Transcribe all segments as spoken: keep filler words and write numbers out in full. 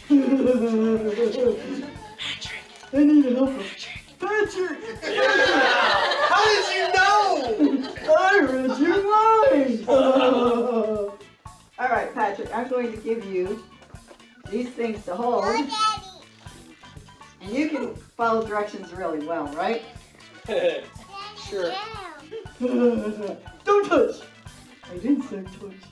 Patrick. I need help. Patrick. Yeah. How did you know? I read your mind. All right, Patrick. I'm going to give you these things to hold. No, Daddy. And you can follow directions really well, right? Sure. Don't touch! I didn't say touch.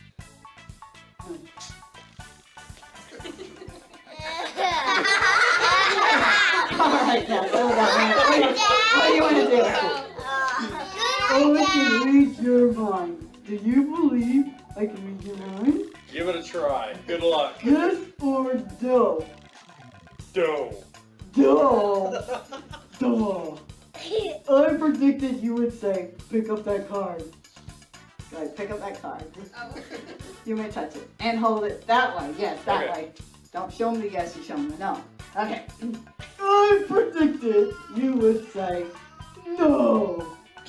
Alright now, settle down. What, what do you want to do? I can read your mind. Do you believe I can read your mind? Give it a try. Good luck. Yes or no? No. No. No. I predicted you would say, pick up that card. Right, pick up that card. You may touch it. And hold it that way. Yes, that Okay. way. Don't show me the yes, you show me the no. Okay. I predicted you would say, no.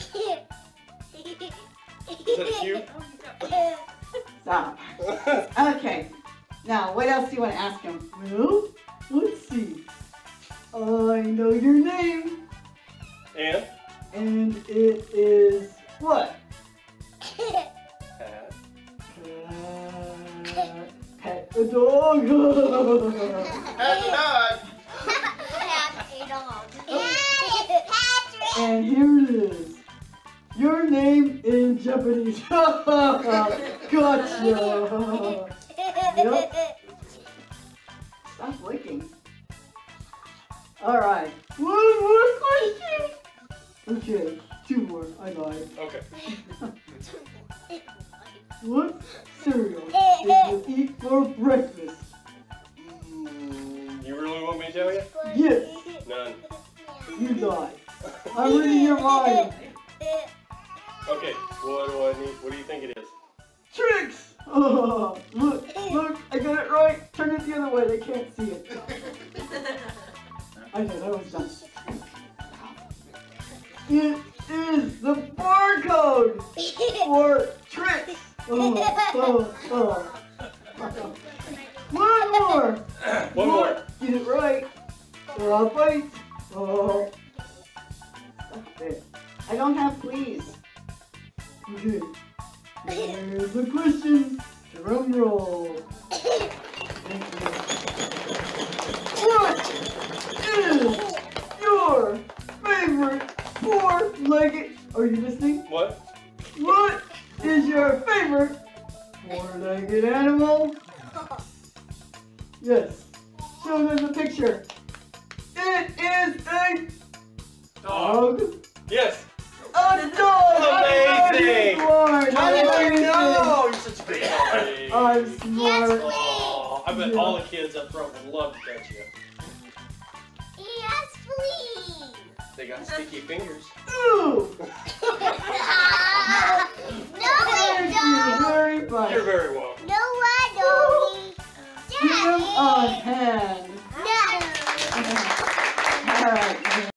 Is that cute? Stop. Okay. Now, what else do you want to ask him? Well, let's see. I know your name. And? And it is what? Pat. Cat. Pet a dog. Pat the dog. And here it is. Your name in Japanese. Gotcha. Yep. Stop licking. All right. One more question. Okay, two more. I lied. Okay. What cereal did you eat for breakfast? Mm, you really want me to tell you? Yes, None. you lied. I'm reading your mind. Okay, what do I need? What do you think it is? Tricks! Oh, look, look, I got it right. Turn it the other way, they can't see it. I know, that was done. It is the barcode for tricks. Oh, oh, oh. One more. One more. Get it right. Or I'll bite. Oh. Stop it. I don't have please. Okay. Here's the question. Drum roll. Thank you. What is your favorite four-legged? Are you listening? What? What is your favorite four-legged animal? Yes. Show them the picture. It is a dog. Yes. A dog! Amazing! How did you know? You're such a big boy. I'm smart. Oh, I bet Yeah. all the kids up front would love to touch you. Yes, please. They got sticky fingers. Ooh! No, Thank we you don't. very much. You're very welcome. No, I don't. Give him a hand.